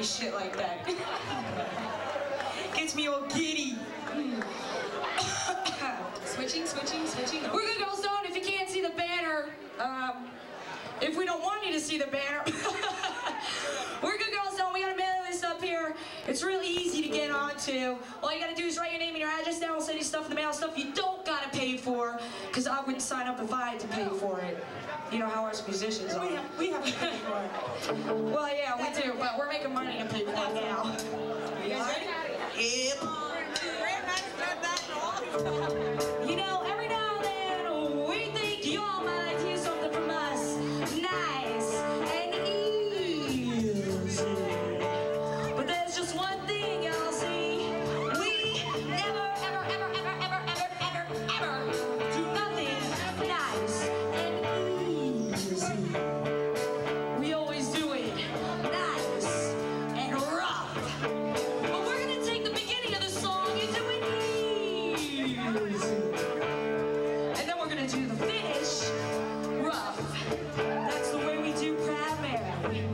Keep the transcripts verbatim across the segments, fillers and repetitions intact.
say shit like that. Gets me all giddy. Switching, switching, switching. We're Good Girls Zone. If you can't see the banner, um, if we don't want you to see the banner, we're Good Girls Zone. We got a mailing list up here. It's really easy to get onto. All you gotta do is write your name and your address down. We'll send you stuff in the mail, stuff you don't gotta pay for, because I wouldn't sign up if I had to pay for it. You know how us musicians are. We have, we have to pay for it. Well, yeah, we do, but we're making money to pay for that now. You guys ready? Yep. You know, every now and then, we think you all might like to hear something from us. Nice and easy. But there's just one thing, y'all see. We never, ever, ever, ever, ever, ever, ever, ever do nothing nice and easy. We always do it nice and rough. But we're gonna take the beginning of the song and do it easy. And then we're gonna do the finish rough. That's the way we do Proud Mary.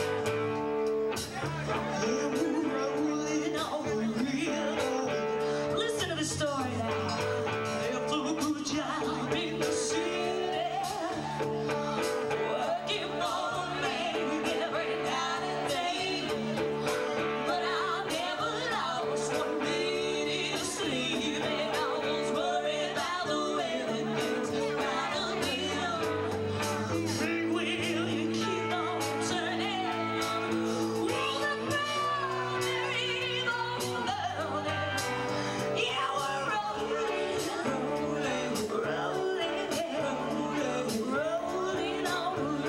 Listen to the story now. They'll do a good job in the city, working for the man every night and day. But I never lost one minute of sleep, and I was worried about the way that things might have been. Say, will you keep on turning? Roll the boundary on the yeah, we're rolling, rolling, rolling, rolling, rolling on the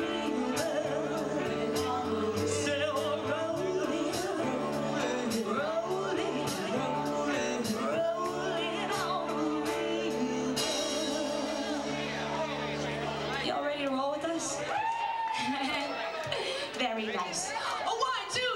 river. Say we're rolling, rolling, rolling, rolling, rolling on the river. Y'all ready to roll with us? Very nice. A one, two,